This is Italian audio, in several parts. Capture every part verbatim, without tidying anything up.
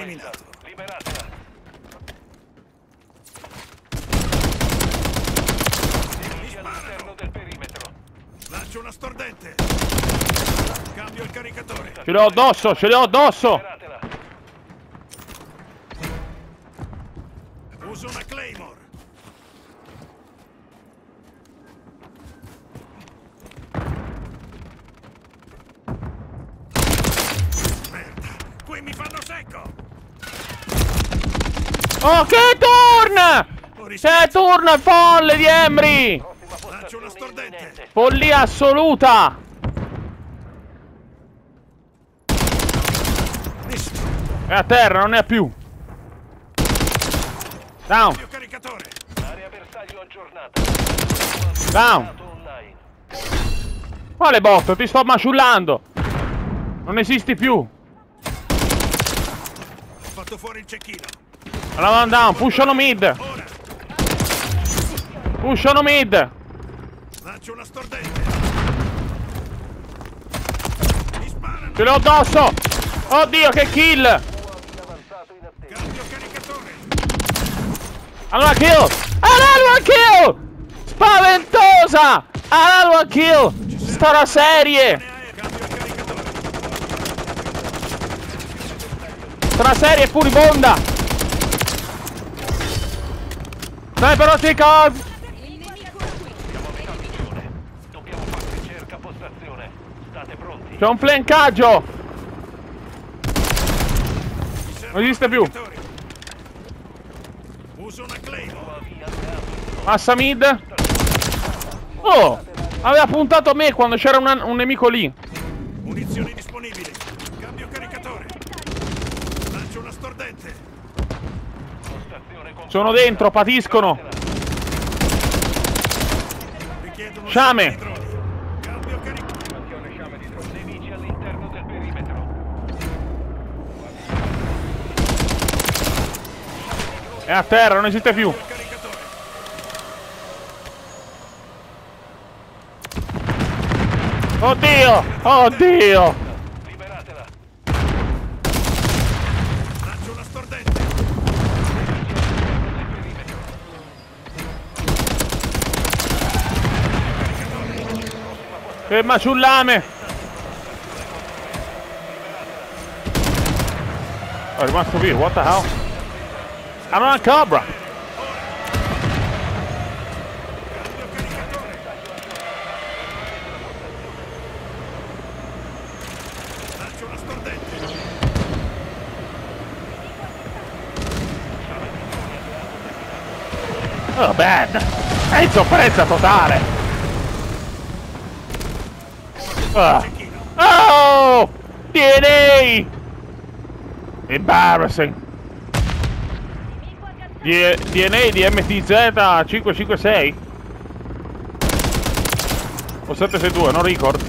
eliminato. Liberatela. Nemici all'interno del perimetro. Lancio una stordente. Cambio il caricatore. Ce l'ho addosso, ce l'ho addosso. Liberatela. Uso una Claymore. Merda, qui mi fanno secco. Oh, che turn! Che turn folle di Embry! Lancio una stordente. Follia assoluta! È a terra, non ne ha più. Down, Cambio caricatore. Area bersaglio aggiornata. down. Online. Quale botto? Ti sto maciullando. Non esisti più. Ho fatto fuori il cecchino. Allora, down, pushano mid. Ora Pushano mid. lancio una stordente. Mi sparano. Ce l'ho addosso. Oddio, che kill. Avanzato in attesa. Cambio caricatore. Allora kill. Allora kill. Spaventosa. Allora kill. Stara serie. Cambio il caricatore. Stara serie furibonda. Sniper ottica. Dobbiamo fare ricerca postazione. State pronti. C'è un flancaggio. Non esiste più. Uso una Claymore. Massa mid. Oh, aveva puntato a me quando c'era un, un nemico lì. Munizioni disponibili. Cambio caricatore. Lancio una stordente. Postazione con Sono dentro, patiscono. Richiedono Sciame. di droni. Cambio caricatore. nemici all'interno del perimetro. È a terra, non esiste più. Caricatore. Oddio, oddio. Liberatela. Lancio una stordente. Che maciullame. Oh, è rimasto vivo, what the hell? Hanno una cobra. Lancio una stordente. Oh, bad. È in sofferenza totale. Ah. Oh! D N A! Embarrassing. D N A di M T Z cinque cinque sei o sette sei due, non ricordo.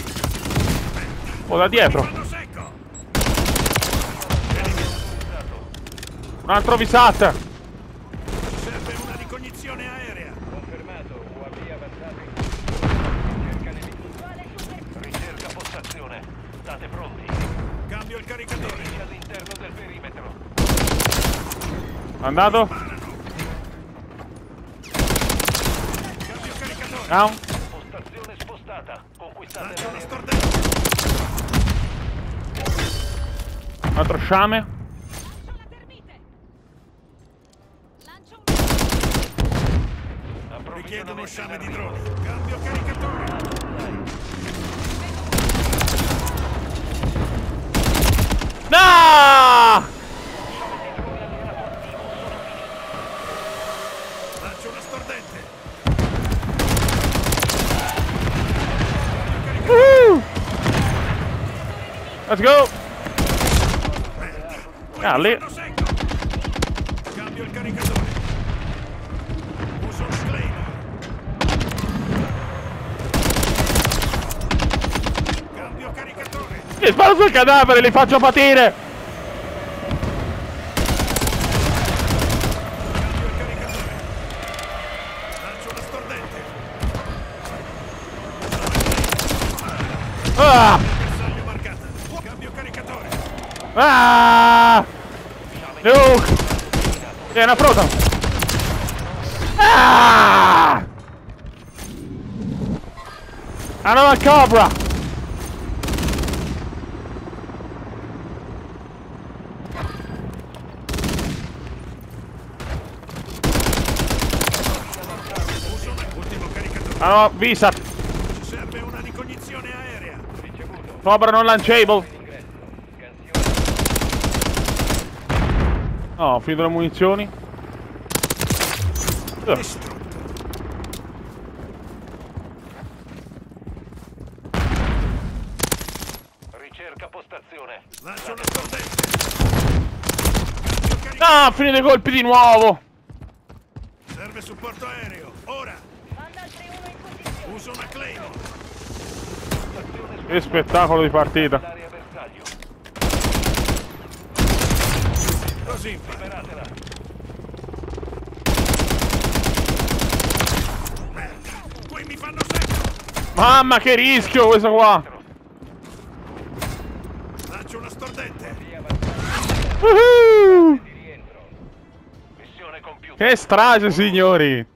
O da dietro. Fanno secco. Un altro visat. Serve una ricognizione aerea. Confermato. U A V avanzato in ricerca nemici. Ricerca postazione. State pronti. Cambio il caricatore. Nemici all'interno del perimetro. Andato. Cambio caricatore. Down. Postazione spostata. Conquistate Lancio una l'area. stordente. Un altro sciame. Richiedo uno sciame di droni. Cambio caricatore. No! Lancio una stordente. Woo! Let's go. Ah, lì. Fanno secco. Cambio il caricatore. Uso una Claymore. Cambio caricatore. Gli sparo sul cadavere, li faccio patire. Cambio il caricatore. Lancio una stordente. Ah! Bersaglio marcata. Cambio caricatore. Ah! Luke! È una frota! Ah! Another Cobra! Uso un ultimo caricatore. Allora, visa! Ci serve una ricognizione aerea. Ricevuto. Cobra non lanciable! Ingresso. Scansione. No, ho finito le munizioni. Eh, Distrutto. Ricerca postazione. Lancio una stordente. Lancio carica- Ah, finito i colpi di nuovo! Serve supporto aereo. Ora. Uso una Claymore. Che spettacolo di partita! L'area bersaglio. Così fa. Liberatela. Merda. Qui mi fanno secco. Mamma che rischio questo qua! Lancio una stordente. Via avanzata. Woohoo! Di rientro. Missione compiuta. Che strage, signori!